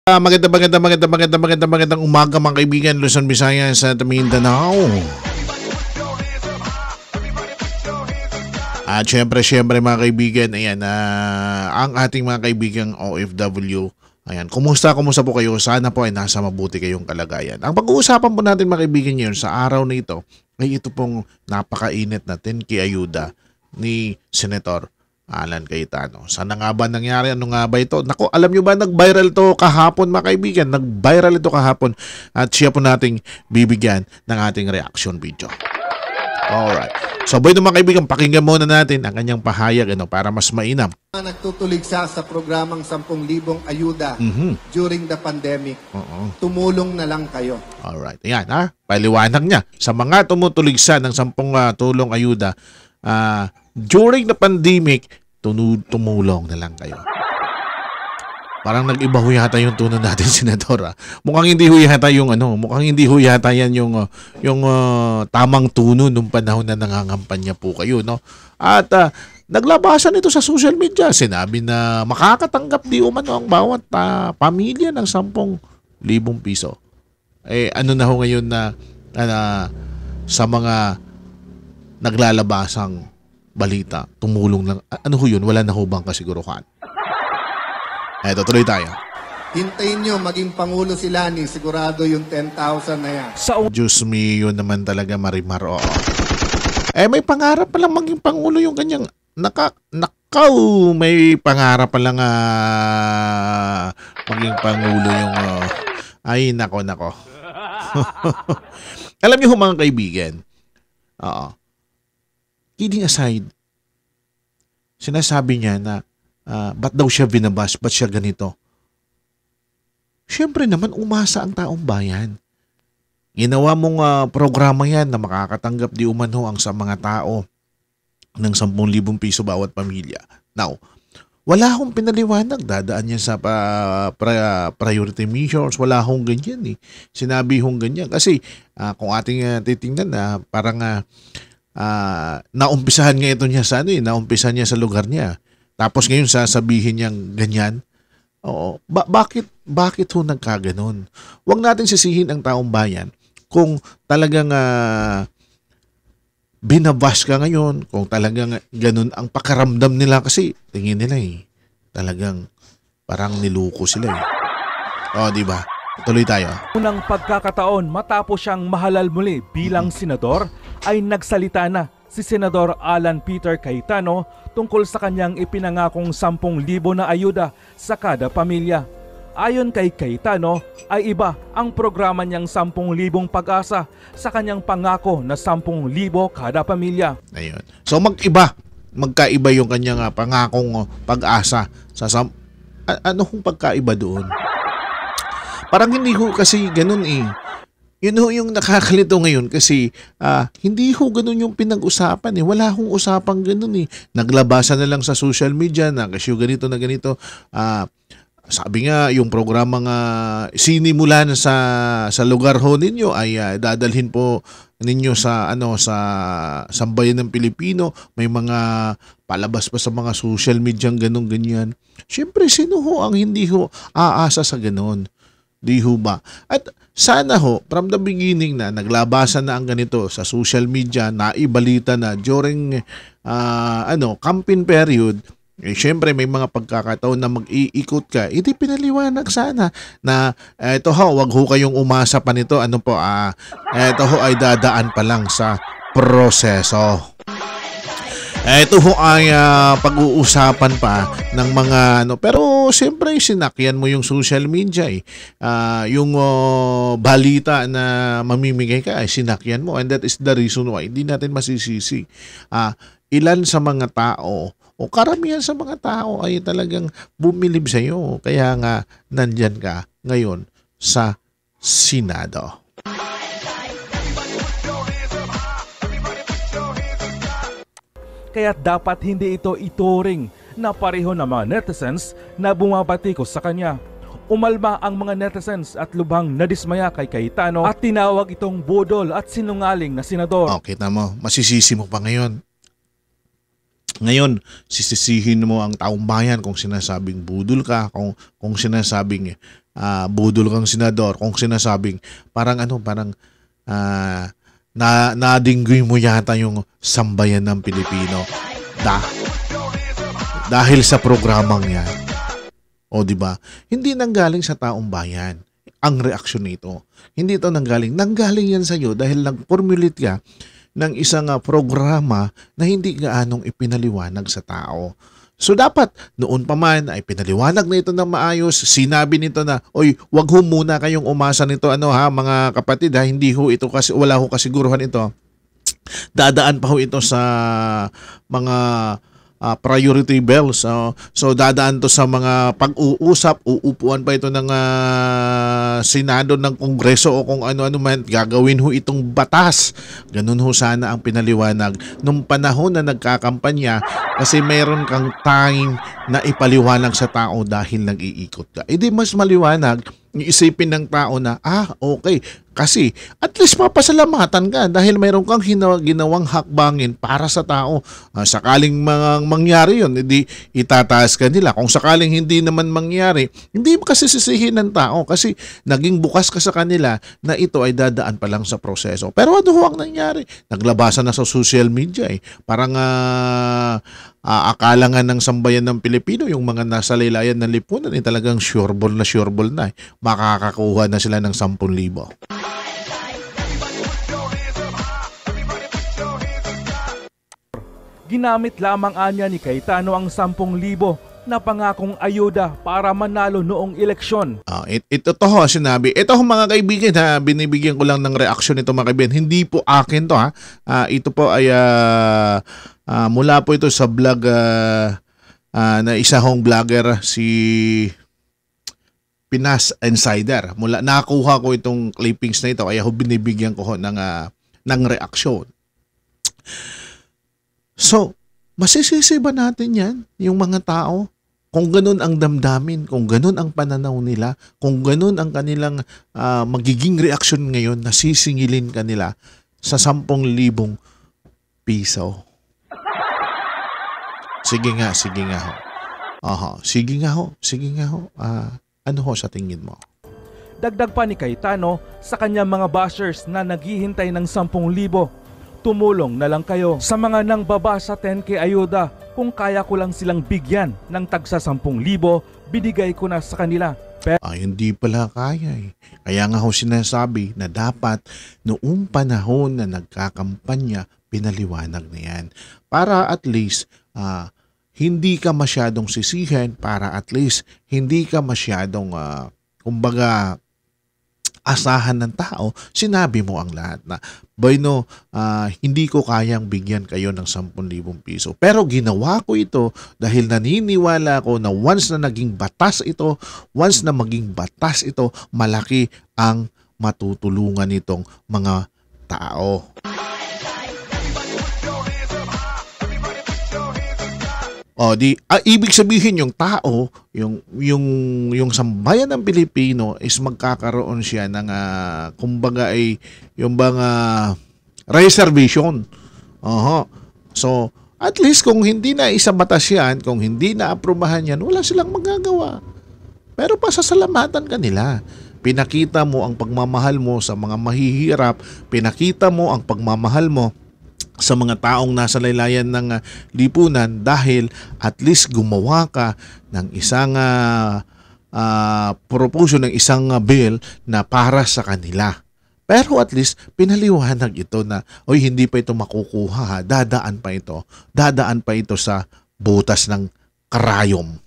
Magandang umaga mga kaibigan, Luzon, Visayas at Mindanao. At syempre mga kaibigan, ayan, ang ating mga kaibigang OFW. Ayan, kumusta po kayo? Sana po ay nasa mabuti kayong kalagayan. Ang pag-uusapan po natin mga kaibigan ngayon sa araw na ito ay ito pong napakainit na 10K ayuda ni Senator Alan Cayetano. Sana nga ba nangyari? Ano nga ba ito? Naku, alam nyo ba, nag-viral to kahapon mga kaibigan. Nag-viral ito kahapon at siya po nating bibigyan ng ating reaction video. Alright. So boy mga kaibigan, pakinggan muna natin ang kanyang pahayag para mas mainam. Nagtutuligsa sa programang 10,000 ayuda during the pandemic. Tumulong na lang kayo. Alright. Ayan paliwanag niya. Sa mga tumutuligsa ng 10 tulong ayuda during the pandemic, tumulong na lang kayo. Parang nag-iba ho yata yung tono natin, Senador. Mukhang hindi ho yata yung yan yung tamang tono nung panahon na nangangampanya po kayo, no? At naglabasan ito sa social media. Sinabi na makakatanggap di umano ang bawat pamilya ng 10,000 piso. Ano na ho ngayon na sa mga naglalabasang balita, tumulong lang. Ano ho yun? Wala na ho bang kasiguruhan? Eto, tuloy tayo. Hintayin nyo maging Pangulo si Lani, sigurado yung 10,000 na yan. Diyos me, yun naman talaga, Marimar. Oo. May pangarap pa lang maging Pangulo yung kanyang nakaw, may pangarap pa lang maging Pangulo yung ay, nako. Alam niyo mga kaibigan, kidding aside, sinasabi niya na ba't daw siya binabas? Ba't siya ganito? Siyempre naman, umasa ang taong bayan. Ginawa mong programa yan na makakatanggap di umano ang sa mga tao ng 10,000 piso bawat pamilya. Now, wala akong pinaliwanag. Dadaan yan sa priority measures. Wala akong ganyan . Sinabi akong ganyan. Kasi kung ating titingnan, parang naumpisahan nga ito niya sa naumpisahan niya sa lugar niya. Tapos ngayon sasabihin niyang ganyan. Oo. Bakit ho nagkaganon? Huwag natin sisihin ang taong bayan kung talagang binabash ka ngayon, kung talagang ganun ang pakaramdam nila kasi tingin nila talagang parang niluko sila . Di ba? Tuloy tayo. Unang pagkakataon matapos siyang mahalal muli bilang senador ay nagsalita na si Senador Alan Peter Cayetano tungkol sa kanyang ipinangakong 10,000 na ayuda sa kada pamilya. Ayon kay Cayetano ay iba ang programa niyang 10,000 pag-asa sa kanyang pangako na 10,000 kada pamilya. Ayun. So magkaiba yung kanyang pangakong pag-asa sa ano kung pagkaiba doon? Parang hindi ho kasi ganun . Yun ho yung nakakalito ngayon kasi hindi ho ganun yung pinag-usapan . Wala hong usapang ganun . Naglabasan na lang sa social media na kasi ganito na ganito. Sabi nga yung programang sinimulan sa lugar ho ninyo ay dadalhin po ninyo sa sambayan ng Pilipino. May mga palabas pa sa mga social media ganun ganyan. Siyempre sino ho ang hindi ho aasa sa ganun? Di ho ba? At sana ho, from the beginning na naglabasan na ang ganito sa social media, naibalita na during campaign period, syempre may mga pagkakataon na mag-iikot ka, hindi pinaliwanag sana na ito ho, wag ho kayong umasa pa nito, ito ho ay dadaan pa lang sa proseso. Ito ho ay pag-uusapan pa ng mga pero siyempre sinakyan mo yung social media yung balita na mamimigay ka ay sinakyan mo, and that is the reason why hindi natin masisisi ilan sa mga tao o karamihan sa mga tao ay talagang bumilib sa iyo, kaya nga nandyan ka ngayon sa Senado. Kaya dapat hindi ito ituring na pareho ng mga netizens na bumabatikos sa kanya. Umalma ang mga netizens at lubhang nadismaya kay Cayetano at tinawag itong budol at sinungaling na senador. Kita mo, masisisi mo pa ngayon. Ngayon, sisisihin mo ang taong bayan kung sinasabing budol ka, kung sinasabing budol kang senador kung sinasabing parang nadinggoy mo yata yung sambayan ng Pilipino dahil sa programang yan. O di ba? Hindi nanggaling sa taong bayan ang reaksyon nito. Hindi ito nanggaling yan sa iyo dahil nag-formulate ka ng isang programa na hindi gaanong ipinaliwanag sa tao. So dapat noon pa man ay pinaliwanag na ito ng maayos, sinabi nito na, oy, wag ho muna kayong umasa nito mga kapatid hindi ho ito kasi wala ho kasiguruhan ito. Dadaan pa ho ito sa mga priority bills. So dadaan to sa mga pag-uusap, uupuan pa ito ng Senado ng Kongreso o kung ano-ano man, gagawin ho itong batas. Ganun ho sana ang pinaliwanag nung panahon na nagkakampanya kasi mayroon kang time na ipaliwanag sa tao dahil nag-iikot ka. Di mas maliwanag iisipin ng tao na, okay, kasi at least mapasalamatan ka dahil mayroon kang ginawang hakbangin para sa tao. Sakaling mangyari yun, hindi itataas ka nila. Kung sakaling hindi naman mangyari, hindi mo kasi sisihin ng tao kasi naging bukas ka sa kanila na ito ay dadaan pa lang sa proseso. Pero ano ho ang nangyari? Naglabasan na sa social media Parang akala nga ng sambayan ng Pilipino, yung mga nasa laylayan ng lipunan talagang sureball na makakakuha na sila ng 10,000. Ginamit lamang anya ni Cayetano ang 10,000 na pangakong ayuda para manalo noong eleksyon. Ito ho sinabi. Ito ho mga kaibigan binibigyan ko lang ng reaksyon ito mga kaibigan. Hindi po akin to ito po ay mula po ito sa vlog na isa hong vlogger si Pinas Insider. Nakuha ko itong clippings na ito kaya binibigyan ko ng reaksyon. So, masisisi ba natin yan, yung mga tao? Kung ganun ang damdamin, kung ganun ang pananaw nila, kung ganun ang kanilang magiging reaksyon ngayon, nasisingilin kanila sa 10,000 piso. Sige nga ho. Sige nga ho. Ano ho sa tingin mo? Dagdag pa ni Cayetano sa kanyang mga bashers na naghihintay ng 10,000. Tumulong na lang kayo sa mga nang baba sa 10K ayuda. Kung kaya ko lang silang bigyan ng tagsa 10,000, binigay ko na sa kanila. Hindi pala kaya Kaya nga ho sinasabi na dapat noong panahon na nagkakampanya, pinaliwanag na yan. Para at least hindi ka masyadong sisihan, para at least hindi ka masyadong asahan ng tao, sinabi mo ang lahat na, hindi ko kayang bigyan kayo ng 10,000 piso. Pero ginawa ko ito dahil naniniwala ko na once na maging batas ito, malaki ang matutulungan nitong mga tao. Ibig sabihin yung tao, yung sambayan ng Pilipino is magkakaroon siya ng kumbaga ay yung mga reservation. So, at least kung hindi na isabatas yan, kung hindi na aprubahan yan, wala silang magagawa. Pero pasasalamatan ka nila. Pinakita mo ang pagmamahal mo sa mga mahihirap, pinakita mo ang pagmamahal mo sa mga taong nasa laylayan ng lipunan dahil at least gumawa ka ng isang proposal, ng isang bill na para sa kanila. Pero at least pinaliwanag ito na hindi pa ito makukuha, dadaan pa ito sa butas ng karayom.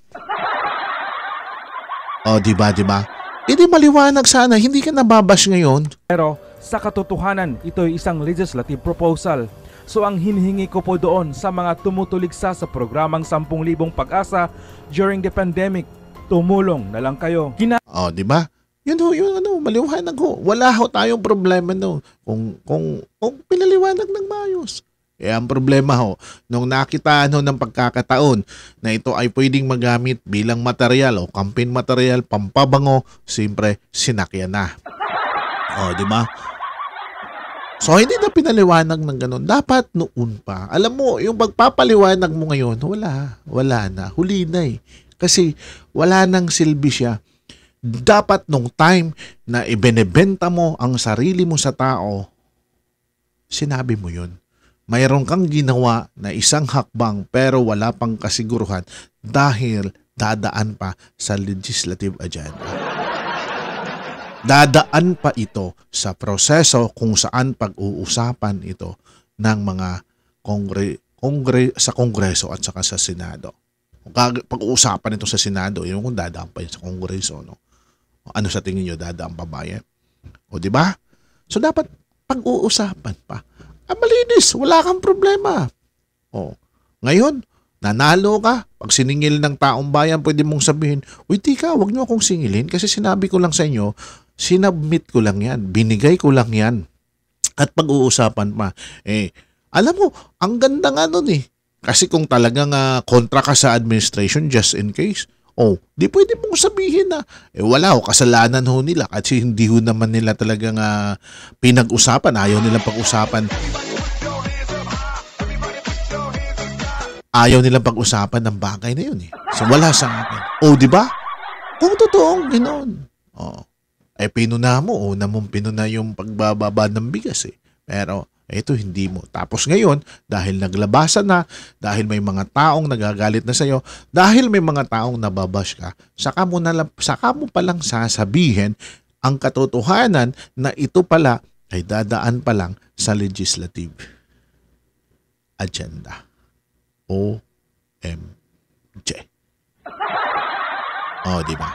Diba? Hindi maliwanag sana, hindi ka nababash ngayon. Pero sa katotohanan, ito ay isang legislative proposal. So ang hinihingi ko po doon sa mga tumutuligsa sa programang 10,000 pag-asa during the pandemic, tumulong na lang kayo. Diba? Yun maliwanag ho. Wala ho tayong problema kung pinaliwanag ng maayos. Ang problema ho, nung nakita ng pagkakataon na ito ay pwedeng magamit bilang material o campaign material, pampabango, siyempre sinakyan na. Diba? So, hindi na pinaliwanag ng ganun. Dapat noon pa. Alam mo, yung pagpapaliwanag mo ngayon, wala na. Huli na Kasi wala nang silbi siya dapat nung time na ibinebenta mo ang sarili mo sa tao, sinabi mo yun. Mayroon kang ginawa na isang hakbang pero wala pang kasiguruhan dahil dadaan pa sa legislative agenda. Dadaan pa ito sa proseso kung saan pag-uusapan ito ng mga sa Kongreso at saka sa Senado. Pag-uusapan ito sa Senado, yung kung dadaan pa yun sa Kongreso, no? Ano sa tingin nyo, dadaan pa ba yan? O di ba? So dapat pag-uusapan pa. Malinis, wala kang problema. O, ngayon, nanalo ka. Pag siningil ng taong bayan, pwede mong sabihin, uy, tika, wag nyo akong singilin kasi sinabi ko lang sa inyo, sinabmit ko lang yan, binigay ko lang yan. At pag-uusapan pa, alam mo, ang ganda nga nun eh. Kasi kung talagang kontra ka sa administration, just in case, di pwede mong sabihin na, wala ho, kasalanan ho nila kasi hindi ho naman nila talagang pinag-usapan, ayaw nilang pag-usapan. Ayaw nilang pag-usapan ng bagay na yun eh. So wala sa akin. Di ba? Kung totoong ganoon. Pinuna mo, una mong pinuna yung pagbababa ng bigas eh. Pero ito hindi mo. Tapos ngayon, dahil naglabasan na, dahil may mga taong nagagalit na sa'yo, dahil may mga taong nababash ka, saka mo palang sasabihin ang katotohanan na ito pala ay dadaan pa lang sa legislative agenda. OMG. Diba?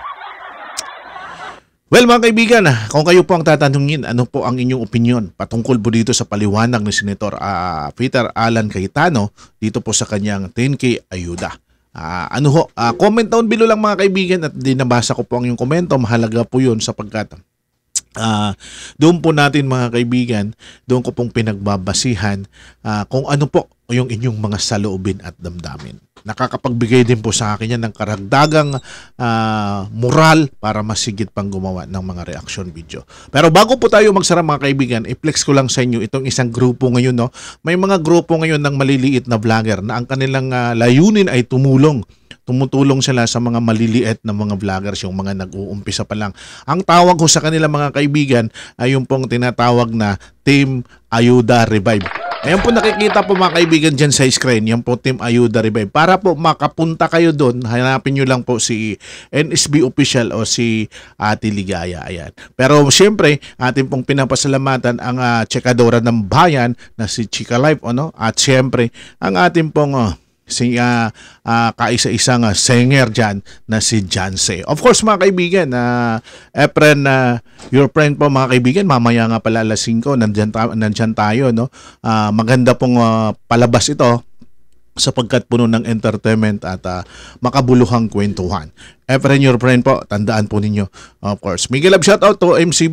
Well, mga kaibigan, kung kayo po ang tatanungin, ano po ang inyong opinion patungkol po dito sa paliwanag ni Senator Peter Alan Cayetano dito po sa kanyang 10K ayuda? Comment down below lang mga kaibigan at dinabasa ko po ang inyong komento. Mahalaga po yun sapagkat doon po natin mga kaibigan, doon ko pong pinagbabasihan kung ano po yung inyong mga saloobin at damdamin. Nakakapagbigay din po sa akin yan ng karagdagang moral para masigit pang gumawa ng mga reaction video. Pero bago po tayo magsara mga kaibigan, i-flex ko lang sa inyo itong isang grupo ngayon. No? May mga grupo ngayon ng maliliit na vlogger na ang kanilang layunin ay tumutulong sila sa mga maliliit na mga vloggers, yung mga nag-uumpisa pa lang. Ang tawag ko sa kanila mga kaibigan ay yung pong tinatawag na Team Ayuda Revive. Ayan po nakikita po mga kaibigan dyan sa screen, yan po Team Ayuda Revive. Para po makapunta kayo doon, hanapin nyo lang po si NSB Official o si Ate Ligaya. Ayan. Pero siyempre, atin pong pinapasalamatan ang tsekadora ng bayan na si Chika Life. At siyempre, ang ating pong kaisa-isang singer dyan na si Janse. Of course mga kaibigan, Efren, your friend po mga kaibigan, mamaya nga pala alas 5, nandyan tayo. No? Maganda pong palabas ito sapagkat puno ng entertainment at makabuluhang kwentuhan. Efren, your friend po, tandaan po ninyo. Of course, Miguel Love shoutout to MC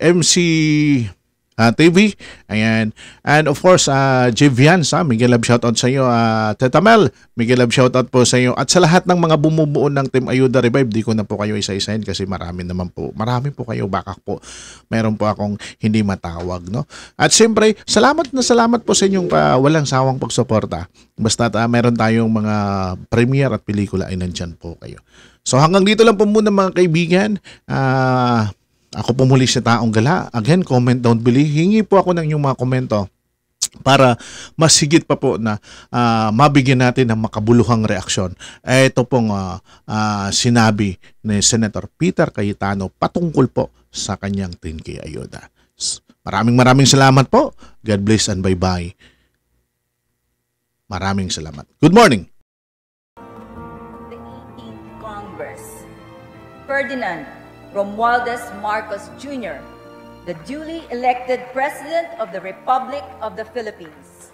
TV. Ayan. And of course, Jivian, Miguel Love shoutout sa iyo. Teta Mel, Miguel Love shoutout po sa iyo. At sa lahat ng mga bumubuo ng Team Ayuda Revive, di ko na po kayo isa-isahin kasi marami po kayo. Baka po meron po akong hindi matawag. No? At siyempre, salamat po sa inyong walang sawang pagsuporta. Basta meron tayong mga premiere at pelikula ay nandyan po kayo. So hanggang dito lang po muna mga kaibigan. Ako po muli sa Taong Gala. Again, comment down below. Hingi po ako ng inyong mga komento para mas higit pa po na mabigyan natin ng makabuluhang reaksyon. Ito pong sinabi ni Senator Peter Cayetano patungkol po sa kanyang 10K ayuda. Maraming salamat po. God bless and bye-bye. Maraming salamat. Good morning. The 18th Congress, Ferdinand Romualdez Marcos Jr., the duly elected President of the Republic of the Philippines.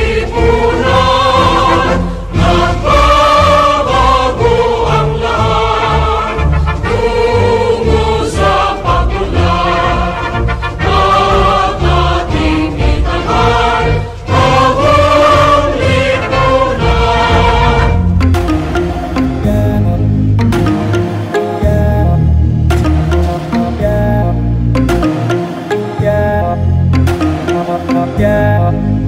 Ang lahat Panginoon.